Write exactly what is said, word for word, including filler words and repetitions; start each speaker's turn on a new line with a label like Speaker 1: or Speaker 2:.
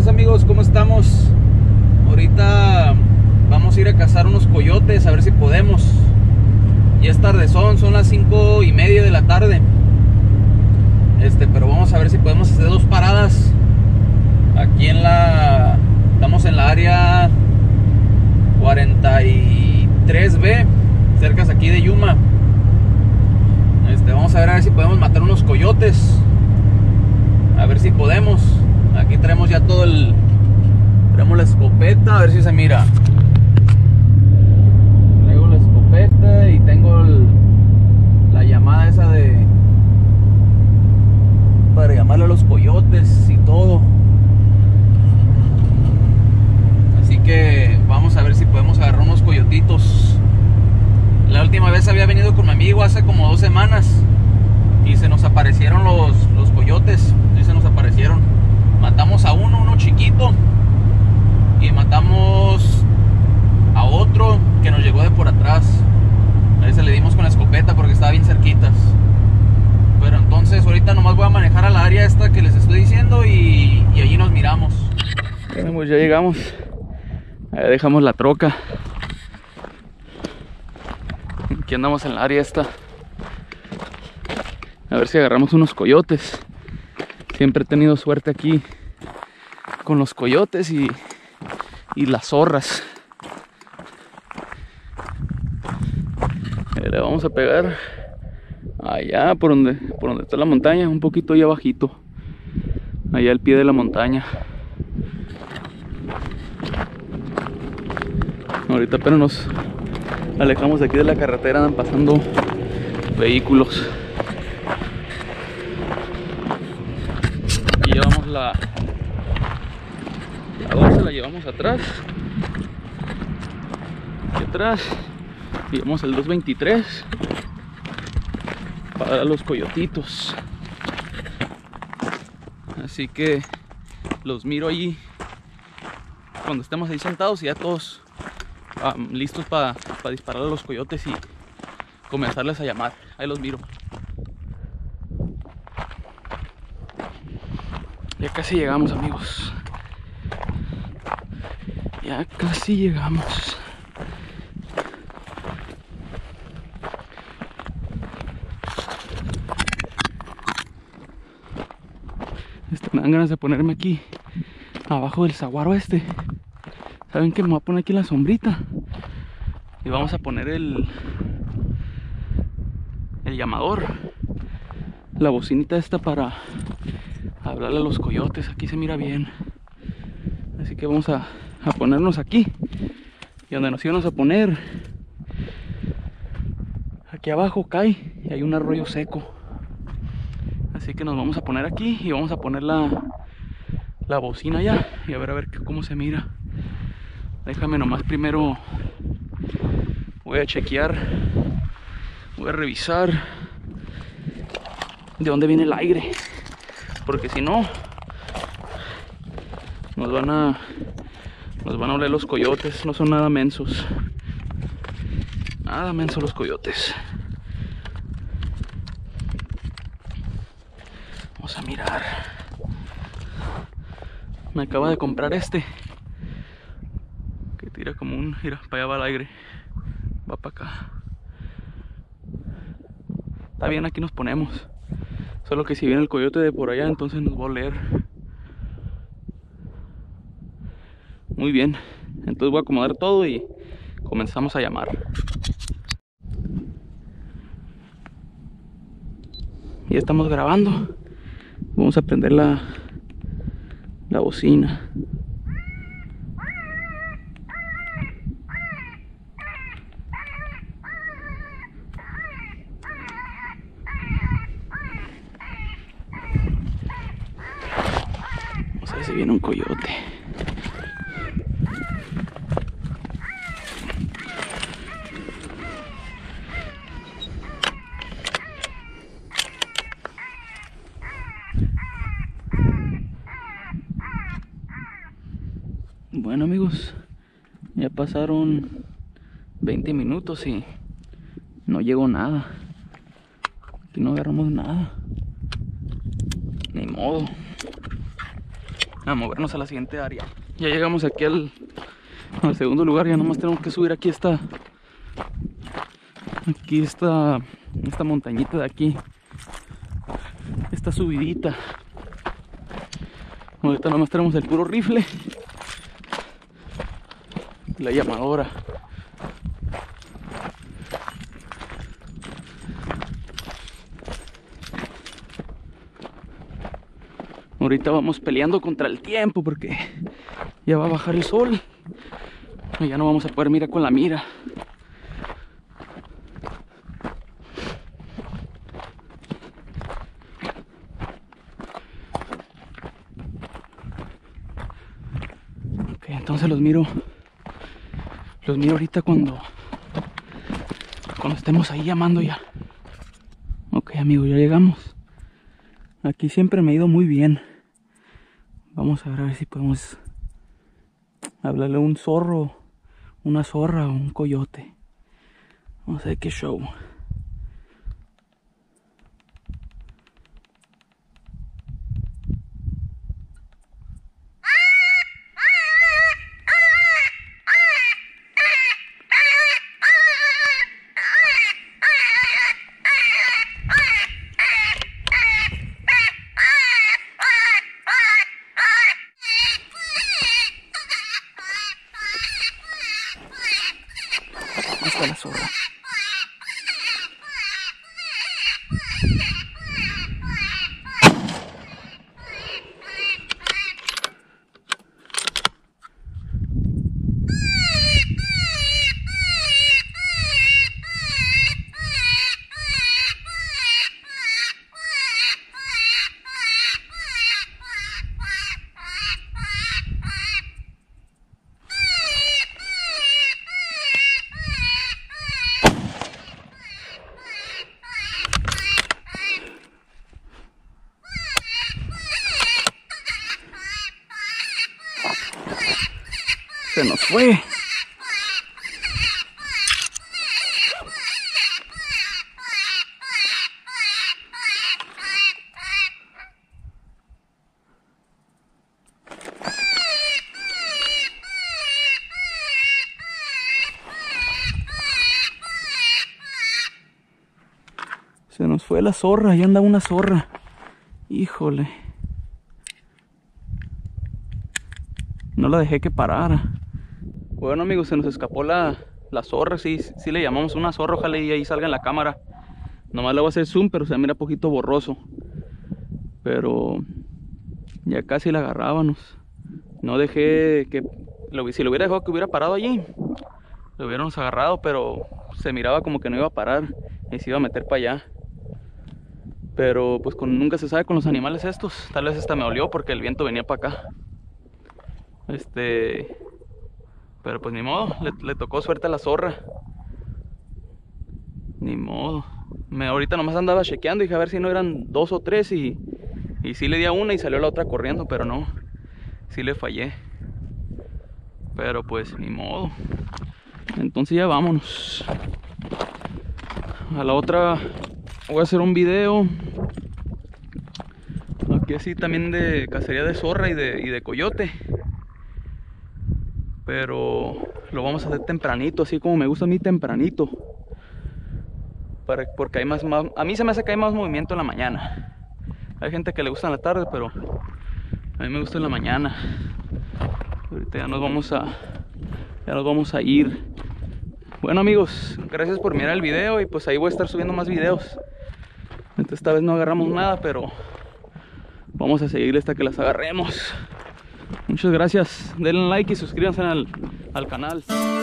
Speaker 1: amigos, ¿cómo estamos? Ahorita vamos a ir a cazar unos coyotes, a ver si podemos. Ya es tardezón, son las cinco y media de la tarde. Este, pero vamos a ver si podemos hacer dos paradas. Aquí en la... Estamos en la área cuarenta y tres B, cerca de aquí de Yuma. Este, vamos a ver a ver si podemos matar unos coyotes. A ver si podemos. Aquí traemos ya todo el... Traemos la escopeta, a ver si se mira. Traigo la escopeta y tengo el, la llamada esa de... para llamarle a los coyotes y todo. Así que vamos a ver si podemos agarrar unos coyotitos. La última vez había venido con mi amigo hace como dos semanas y se nos aparecieron los, los coyotes. Sí, se nos aparecieron. Matamos a uno, uno chiquito, y matamos a otro que nos llegó de por atrás. A ese le dimos con la escopeta porque estaba bien cerquitas. Pero entonces ahorita nomás voy a manejar a la área esta que les estoy diciendo y, y allí nos miramos. Bueno, pues ya llegamos. Ahí dejamos la troca. Aquí andamos en la área esta. A ver si agarramos unos coyotes. Siempre he tenido suerte aquí con los coyotes y, y las zorras. Le vamos a pegar allá por donde, por donde está la montaña, un poquito allá abajito, allá al pie de la montaña. Ahorita apenas nos alejamos de aquí de la carretera, andan pasando vehículos. Aquí llevamos la la doce, la llevamos atrás. Aquí atrás llevamos el dos veintitrés para los coyotitos. Así que los miro allí cuando estemos ahí sentados y ya todos um, listos para pa disparar a los coyotes y comenzarles a llamar. Ahí los miro. Ya casi llegamos, amigos. Ya casi llegamos. Este, me dan ganas de ponerme aquí abajo del saguaro este. ¿Saben qué? Me voy a poner aquí en la sombrita y vamos a poner el el llamador, la bocinita esta para hablarle a los coyotes. Aquí se mira bien, así que vamos a, a ponernos aquí. Y donde nos íbamos a poner, aquí abajo cae y hay un arroyo seco, así que nos vamos a poner aquí y vamos a poner la, la bocina allá y a ver a ver cómo se mira. Déjame nomás primero, voy a chequear, voy a revisar de dónde viene el aire, porque si no nos van a nos van a oler los coyotes. No son nada mensos, nada mensos los coyotes. Vamos a mirar. Me acaba de comprar este que tira como un... Mira, para allá va el aire, va para acá. Está bien, aquí nos ponemos. Solo que si viene el coyote de por allá, entonces nos va a oler. Muy bien, entonces voy a acomodar todo y comenzamos a llamar. Ya estamos grabando. Vamos a prender la, la bocina. Vamos a ver si viene un coyote. Bueno, amigos, ya pasaron veinte minutos y no llegó nada. Aquí no agarramos nada. Ni modo. a movernos a la siguiente área. Ya llegamos aquí al, al segundo lugar. Ya nomás tenemos que subir aquí esta aquí esta esta montañita de aquí, esta subidita. Ahorita nomás tenemos el puro rifle y la llamadora. Ahorita vamos peleando contra el tiempo porque ya va a bajar el sol y ya no vamos a poder mirar con la mira. Ok, entonces los miro los miro ahorita cuando cuando estemos ahí llamando ya. Ok, amigos, ya llegamos. Aquí siempre me ha ido muy bien. Vamos a ver a ver si podemos hablarle a un zorro, una zorra o un coyote. Vamos a ver qué show. Ahí está la zorra. Se nos fue. Se nos fue la zorra, ya anda una zorra. Híjole. No la dejé que parara. Bueno, amigos, se nos escapó la, la zorra. Sí, sí le llamamos una zorra. Ojalá y ahí salga en la cámara. Nomás le voy a hacer zoom, pero se mira un poquito borroso. Pero ya casi la agarrábamos. No dejé que... Lo, si lo hubiera dejado que hubiera parado allí, lo hubiéramos agarrado, pero se miraba como que no iba a parar y se iba a meter para allá. Pero pues con, nunca se sabe con los animales estos. Tal vez esta me olió porque el viento venía para acá. Este... Pero pues ni modo, le, le tocó suerte a la zorra. Ni modo. Me, ahorita nomás andaba chequeando y dije a ver si no eran dos o tres y... Y sí le di a una y salió la otra corriendo, pero no. Sí le fallé. Pero pues ni modo. Entonces ya vámonos. A la otra voy a hacer un video. Aquí así también de cacería de zorra y de, y de coyote. Pero lo vamos a hacer tempranito, así como me gusta a mí tempranito. Para, porque hay más, más, a mí se me hace que hay más movimiento en la mañana. Hay gente que le gusta en la tarde, pero a mí me gusta en la mañana. Ahorita ya nos vamos a, ya nos vamos a ir. Bueno, amigos, gracias por mirar el video y pues ahí voy a estar subiendo más videos. Entonces, esta vez no agarramos nada, pero vamos a seguir hasta que las agarremos. Muchas gracias, denle like y suscríbanse al, al canal.